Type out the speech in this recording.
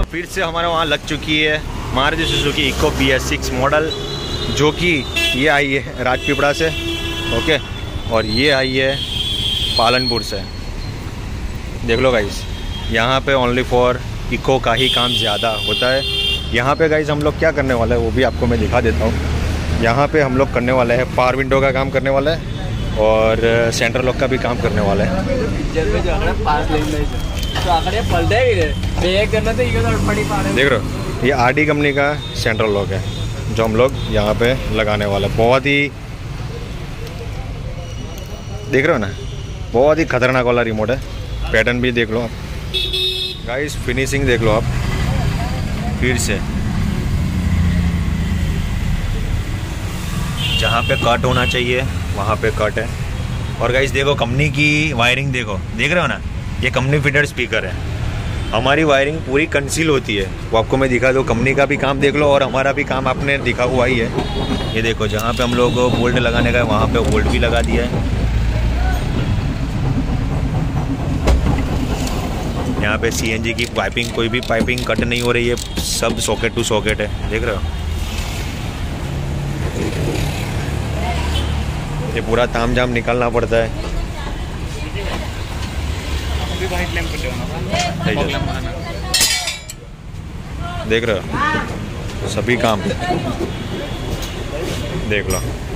फिर से हमारे वहाँ लग चुकी है Maruti Suzuki eco BS6 model, जो कि ये आई है राजपीपला से, ओके, और ये आई है पालनपुर से। देख लो गाइस, यहाँ पे ओनली फॉर इको का ही काम ज़्यादा होता है। यहाँ पे गाइस हम लोग क्या करने वाले हैं वो भी आपको मैं दिखा देता हूँ। यहाँ पे हम लोग करने वाले हैं पावर विंडो का काम करने वाला है और सेंटर लॉक का भी काम करने वाला है। देख रहे हो, ये RD कंपनी का सेंट्रल लॉक है जो हम लोग यहाँ पे लगाने वाले हैं। बहुत ही देख रहे हो ना, बहुत ही खतरनाक वाला रिमोट है। पैटर्न भी देख लो आप गाइस, फिनिशिंग देख लो आप। फिर से जहाँ पे कट होना चाहिए वहाँ पे कट है। और गाइस देखो कंपनी की वायरिंग देखो, देख रहे हो ना, ये कंपनी फिटेड स्पीकर है। हमारी वायरिंग पूरी कंसील होती है, वो आपको मैं दिखा दूँ। कंपनी का भी काम देख लो और हमारा भी काम आपने दिखा हुआ ही है। ये देखो जहाँ पे हम लोग को बोल्ट लगाने का है वहाँ पे बोल्ट भी लगा दिया है। यहाँ पे CNG की पाइपिंग, कोई भी पाइपिंग कट नहीं हो रही है, सब सॉकेट टू सॉकेट है। देख रहे हो, ये पूरा तामझाम निकालना पड़ता है। देख रहे हो, सभी काम देख लो।